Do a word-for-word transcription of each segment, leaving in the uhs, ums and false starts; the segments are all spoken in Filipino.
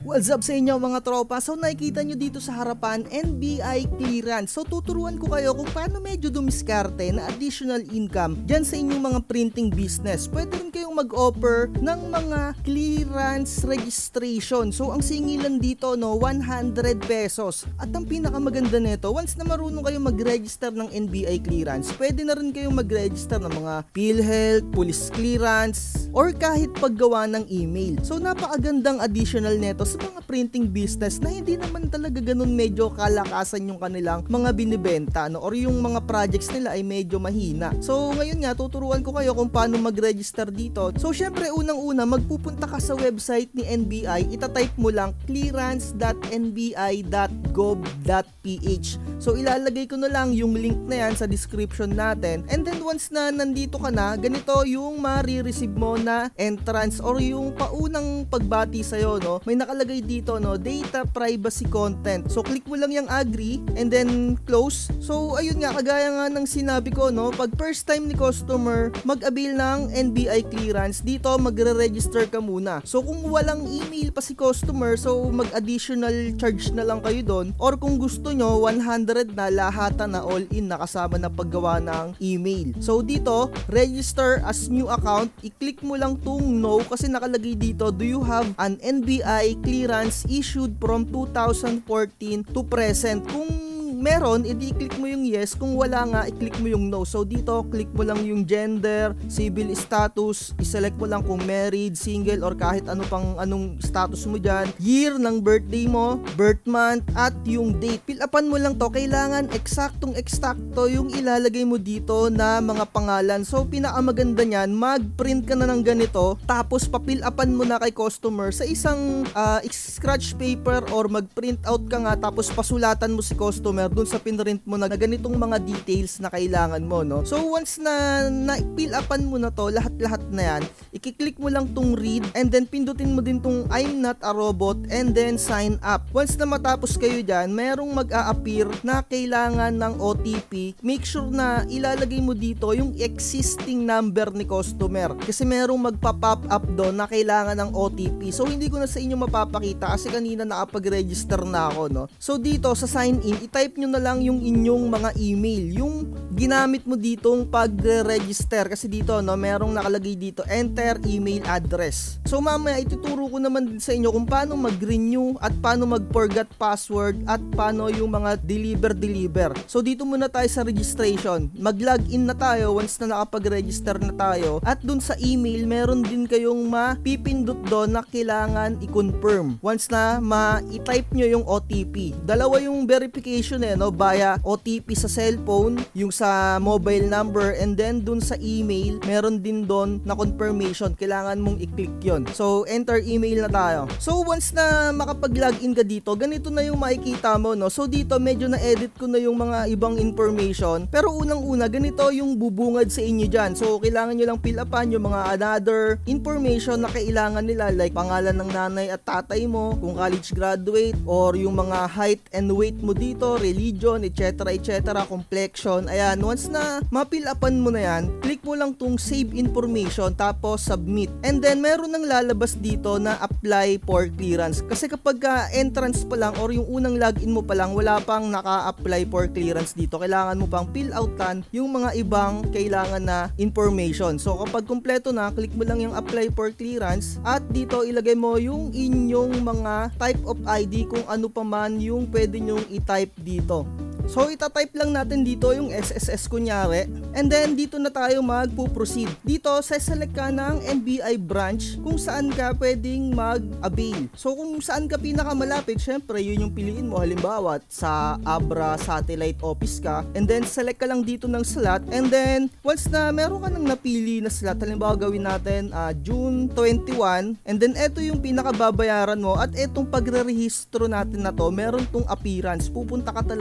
What's up sa inyo mga tropa? So nakikita nyo dito sa harapan, N B I clearance. So tuturuan ko kayo kung paano medyo dumiskarte na additional income dyan sa inyong mga printing business. Pwede rin kayong mag-offer ng mga clearance registration. So ang singilan dito no, one hundred pesos. At ang pinakamaganda nito, once na marunong kayong mag-register ng N B I clearance, pwede na rin kayong mag-register ng mga PhilHealth, police clearance, or kahit paggawa ng email. So napakagandang additional neto sa mga printing business na hindi naman talaga ganun medyo kalakasan yung kanilang mga binibenta, no? Or yung mga projects nila ay medyo mahina. So ngayon nga tuturuan ko kayo kung paano mag-register dito. So syempre unang-una magpupunta ka sa website ni N B I, itatype mo lang clearance dot n b i dot gov dot p h. So ilalagay ko na lang yung link na yan sa description natin, and then once na nandito ka na, ganito yung ma-receive mo na entrance or yung paunang pagbati sa'yo, no? May nakalagay dito, no, data privacy content. So click mo lang yung agree and then close. So ayun nga, kagaya nga ng sinabi ko, no, pag first time ni customer mag-avail ng N B I clearance, dito magre-register ka muna. So kung walang email pa si customer, so mag-additional charge na lang kayo doon, or kung gusto nyo one hundred na lahatan na all in, nakasama na paggawa ng email. So dito register as new account, i-click mo lang tong no kasi nakalagay dito, do you have an N B I clearance issued from two thousand fourteen to present? Kung meron, edi click mo yung yes. Kung wala nga, i-click mo yung no. So dito, click mo lang yung gender, civil status, i-select mo lang kung married, single, or kahit ano pang anong status mo dyan, year ng birthday mo, birth month, at yung date. Fill upan mo lang to. Kailangan eksaktong eksakto yung ilalagay mo dito na mga pangalan. So pinakamaganda nyan, mag-print ka na ng ganito, tapos pa-fill upan mo na kay customer sa isang uh, scratch paper, or mag-print out ka nga, tapos pasulatan mo si customer dun sa pinrint mo na ganitong mga details na kailangan mo, no? So once na na-fill upan mo na to, lahat-lahat na yan, i-click mo lang tong read, and then pindutin mo din tong I'm not a robot, and then sign up. Once na matapos kayo dyan, merong mag-a-appear na kailangan ng O T P. Make sure na ilalagay mo dito yung existing number ni customer, kasi merong magpa-pop up doon na kailangan ng O T P. So hindi ko na sa inyo mapapakita kasi kanina nakapag-register na ako, no? So dito sa sign in, i-type nyo na lang yung inyong mga email, yung ginamit mo ditong pag-register, kasi dito, no, merong nakalagay dito enter email address. So mamaya ituturo ko naman sa inyo kung paano mag-renew at paano mag-forgot password at paano yung mga deliver-deliver. So dito muna tayo sa registration, mag-login na tayo once na nakapag-register na tayo, at dun sa email meron din kayong mapipindot doon na kailangan i-confirm once na ma-type nyo yung O T P. Dalawa yung verification eh, no, via O T P sa cellphone, yung sa mobile number, and then dun sa email meron din doon na confirmation, kailangan mong i-click yon. So enter email na tayo. So once na makapag-login ka dito, ganito na yung makikita mo, no. So dito medyo na-edit ko na yung mga ibang information, pero unang-una ganito yung bubungad sa inyo dyan. So kailangan nyo lang fill upan yung mga another information na kailangan nila, like pangalan ng nanay at tatay mo, kung college graduate, or yung mga height and weight mo dito, religion, et cetera et cetera, complexion. Ayan, once na ma-fill upan mo na yan, click mo lang tong save information, tapos submit. And then meron nang lalabas dito na apply for clearance. Kasi kapag uh, entrance pa lang or yung unang login mo pa lang, wala pang naka-apply for clearance dito. Kailangan mo pang fill outan yung mga ibang kailangan na information. So kapag kumpleto na, click mo lang yung apply for clearance, at dito ilagay mo yung inyong mga type of I D, kung ano pa man yung pwede nyong i-type dito. So itatype lang natin dito yung S S S kunyari, and then dito na tayo magpo-proceed. Dito select ka ng N B I branch kung saan ka pwedeng mag-avail. So kung saan ka pinakamalapit, syempre yun yung piliin mo. Halimbawa sa Abra Satellite Office ka, and then select ka lang dito ng slot, and then once na meron ka nang napili na slot, halimbawa gawin natin uh, June twenty-one, and then eto yung pinakababayaran mo, at etong pagre-rehistro natin na to, meron tong appearance. Pupunta ka talaga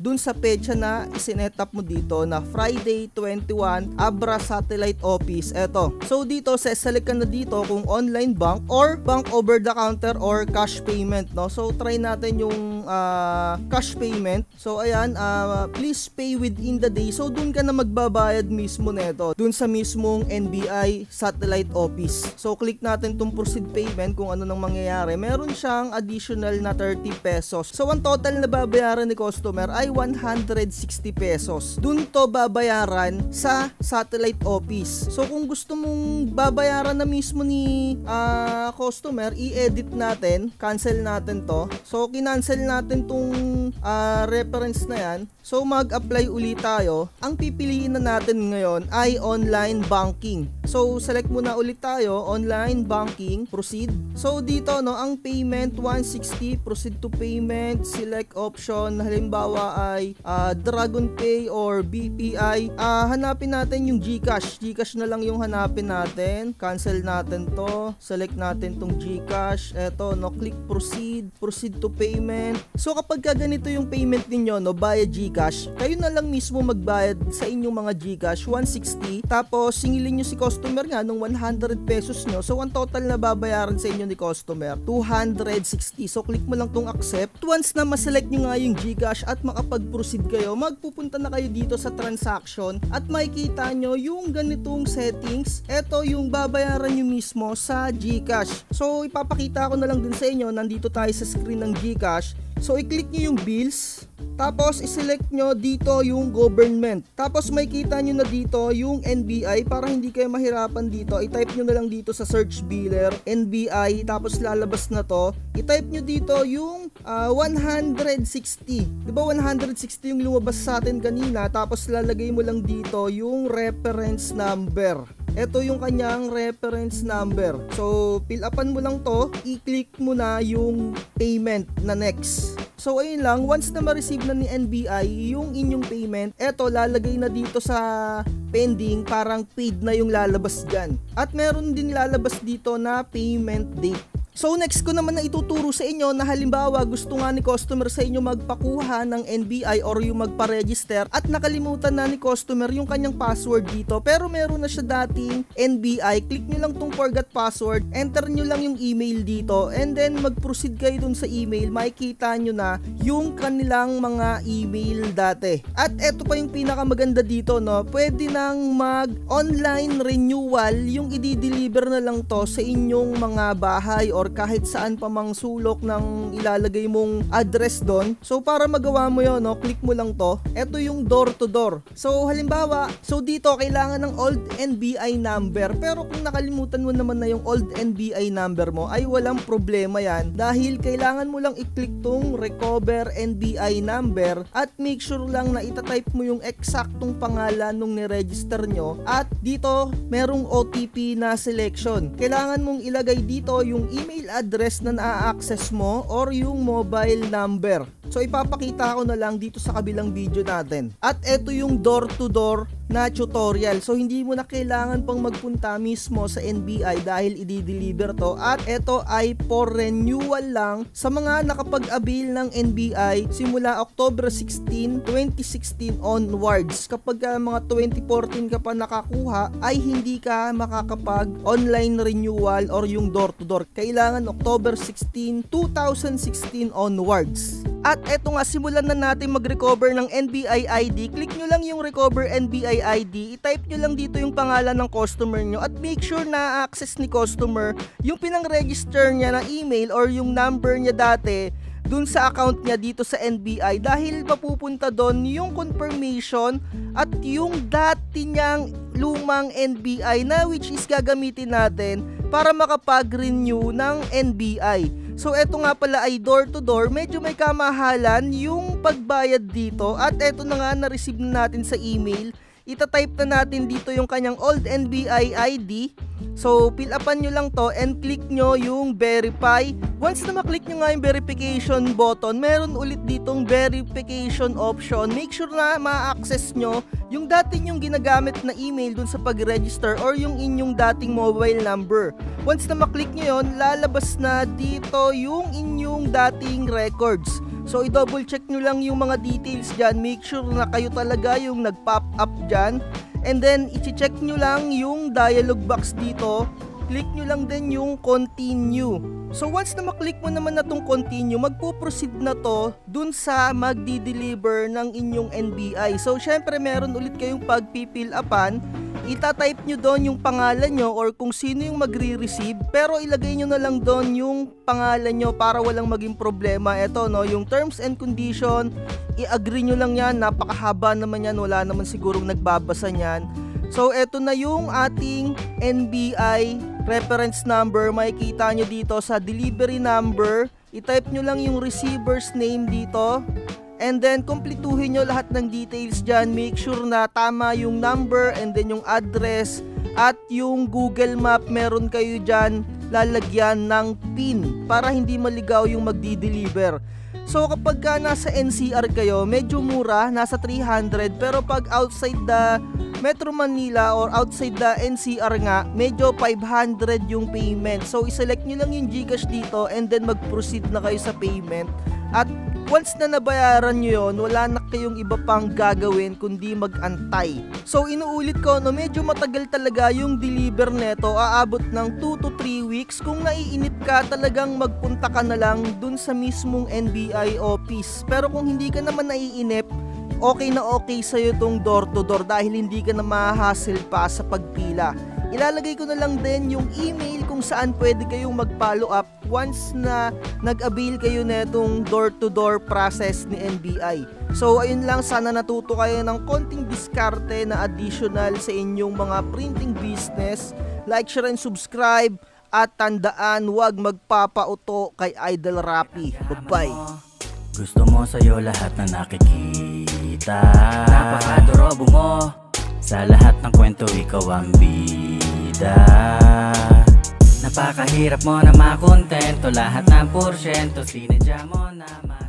dun sa petsa na isinet up mo dito na Friday twenty-one Abra Satellite Office. Eto. So dito select ka na dito kung online bank or bank over the counter or cash payment, no? So try natin yung uh, cash payment. So ayan, uh, please pay within the day. So dun ka na magbabayad mismo neto, dun sa mismong N B I Satellite Office. So click natin tong proceed payment kung ano nang mangyayari. Meron siyang additional na thirty pesos. So ang total na babayaran ni customer ay one hundred sixty pesos. Dun to babayaran sa satellite office. So kung gusto mong babayaran na mismo ni uh, customer, i-edit natin, cancel natin to. So kinancel natin tong uh, reference na yan. So mag-apply ulit tayo. Ang pipiliin na natin ngayon ay online banking. So select muna ulit tayo, online banking, proceed. So dito no, ang payment one sixty, proceed to payment, select option, halimbawa ay uh, Dragon Pay or B P I. Uh, hanapin natin yung GCash. GCash na lang yung hanapin natin. Cancel natin to. Select natin tong GCash. Eto no, click proceed, proceed to payment. So kapag ganito yung payment niyo no, via GCash, kayo na lang mismo magbayad sa inyong mga GCash one sixty, tapos singilin nyo si customer nga nung one hundred pesos nyo. So ang total na babayaran sa inyo ni customer two hundred sixty. So click mo lang tong accept. Once na ma-select nyo nga yung GCash at makapag-proceed kayo, magpupunta na kayo dito sa transaction at makikita nyo yung ganitong settings. Ito yung babayaran nyo mismo sa GCash. So ipapakita ko na lang din sa inyo, nandito tayo sa screen ng GCash. So i-click nyo yung bills, tapos i-select nyo dito yung government, tapos may kita nyo na dito yung N B I. Para hindi kayo mahirapan dito, i-type nyo na lang dito sa search biller N B I, tapos lalabas na to. I-type nyo dito yung uh, one hundred sixty, diba one hundred sixty yung lumabas sa atin kanina, tapos lalagay mo lang dito yung reference number. Ito yung kanyang reference number. So, fill upan mo lang to, i-click mo na yung payment na next. So, ayun lang, once na ma-receive na ni N B I yung inyong payment, eto, lalagay na dito sa pending, parang paid na yung lalabas dyan. At meron din lalabas dito na payment date. So next ko naman na ituturo sa inyo na halimbawa gusto nga ni customer sa inyo magpakuha ng N B I or yung magpa-register at nakalimutan na ni customer yung kanyang password dito, pero meron na siya dating N B I, click nyo lang tong forgot password, enter nyo lang yung email dito, and then mag-proceed kayo dun sa email, makikita nyo na yung kanilang mga email dati. At eto pa yung pinakamaganda dito, no, pwede nang mag-online renewal, yung i-deliver na lang to sa inyong mga bahay or kahit saan pa mang sulok ng ilalagay mong address doon. So para magawa mo yun, no, click mo lang to. Ito yung door to door. So halimbawa, so dito kailangan ng old N B I number, pero kung nakalimutan mo naman na yung old N B I number mo, ay walang problema yan, dahil kailangan mo lang i-click tong recover N B I number at make sure lang na itatype mo yung eksaktong pangalan nung niregister nyo, at dito merong O T P na selection. Kailangan mong ilagay dito yung email address na na-access mo or yung mobile number. So ipapakita ko na lang dito sa kabilang video natin. At ito yung door to door na tutorial. So hindi mo na kailangan pang magpunta mismo sa N B I dahil i-deliver to, at ito ay for renewal lang sa mga nakapag-avail ng N B I simula October sixteen, twenty sixteen onwards. Kapag uh, mga twenty fourteen ka pa nakakuha, ay hindi ka makakapag online renewal or yung door to door. Kailangan October sixteen, two thousand sixteen onwards. At eto nga, simulan na natin mag-recover ng N B I I D. Click nyo lang yung recover N B I I D, i-type nyo lang dito yung pangalan ng customer nyo at make sure na access ni customer yung pinang-register niya na email or yung number niya dati dun sa account niya dito sa N B I, dahil mapupunta doon yung confirmation at yung dati niyang lumang N B I na which is gagamitin natin para makapag-renew ng N B I. So eto nga pala ay door to door, medyo may kamahalan yung pagbayad dito, at eto na nga, na-receive na natin sa email. Ita-type na natin dito yung kanyang old N B I I D. So fill upan nyo lang to and click nyo yung verify. Once na maklik nyo nga yung verification button, meron ulit ditong verification option. Make sure na ma-access nyo yung dati nyong ginagamit na email dun sa pag-register or yung inyong dating mobile number. Once na maklik nyo yun, lalabas na dito yung inyong dating records. So i-double check nyo lang yung mga details dyan, make sure na kayo talaga yung nag-pop up dyan. And then i-check nyo lang yung dialog box dito, click nyo lang din yung continue. So once na maklik mo naman na tong continue, magpo-proceed na to dun sa magdi-deliver ng inyong N B I. So syempre meron ulit kayong pag-fill upan, itatype nyo doon yung pangalan nyo or kung sino yung magre-receive, pero ilagay nyo na lang doon yung pangalan nyo para walang maging problema. Eto no, yung terms and condition, i-agree nyo lang yan, napakahaba naman yan, wala naman sigurong nagbabasa nyan. So eto na yung ating N B I reference number, makikita nyo dito sa delivery number, i-type nyo lang yung receiver's name dito, and then kumpletuhin nyo lahat ng details dyan, make sure na tama yung number and then yung address at yung Google Map meron kayo dyan lalagyan ng PIN para hindi maligaw yung magdi-deliver. So kapag ka nasa N C R kayo, medyo mura, nasa three hundred, pero pag outside the Metro Manila or outside the N C R nga, medyo five hundred yung payment. So iselect nyo lang yung GCash dito and then mag-proceed na kayo sa payment. At once na nabayaran nyo yun, wala na kayong iba pang gagawin kundi mag-antay. So inuulit ko, no, medyo matagal talaga yung deliver neto, aabot ng two to three weeks. Kung naiinip ka, talagang magpunta ka na lang dun sa mismong N B I office. Pero kung hindi ka naman naiinip, okay na okay sa'yo itong door to door dahil hindi ka na ma-hassle pa sa pagpila. Ilalagay ko na lang din yung email kung saan pwede kayong mag-follow up once na nag-avail kayo na itong door to door process ni N B I. So ayun lang, sana natuto kayo ng konting diskarte na additional sa inyong mga printing business. Like, share, and subscribe. At tandaan, huwag magpapauto kay Idol Rapi. Bye-bye. Gusto mo sa'yo lahat na nakikita, napakadorobo mo. Sa lahat ng kwento ikaw ang bida. Napakahirap mo na makontento, lahat ng porsyento sinadya mo na